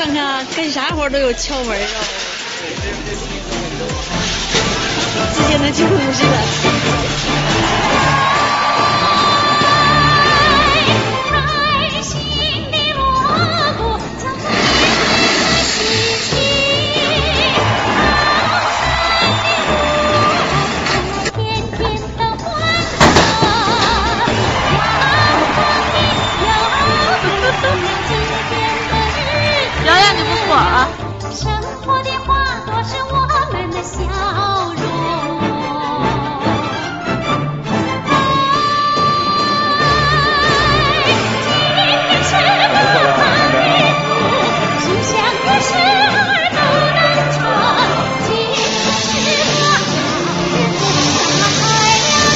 看看干啥活都有窍门啊！之前的旧故事了。 瑶瑶，你不错啊！ 生活的花朵是我们的笑容。今天是我们的心想的事儿都能成。今天是我们的海洋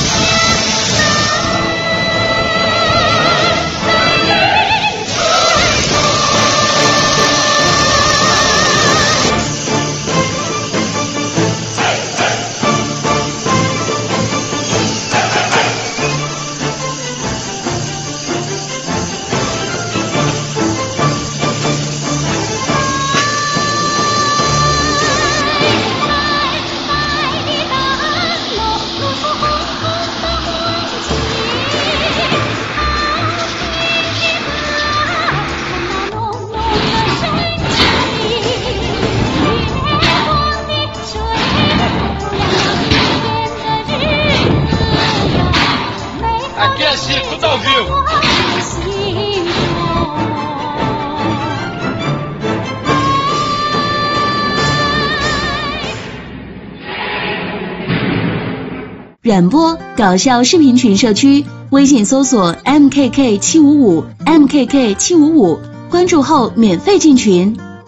软播搞笑视频群社区，微信搜索 MKK755 MKK755，关注后免费进群。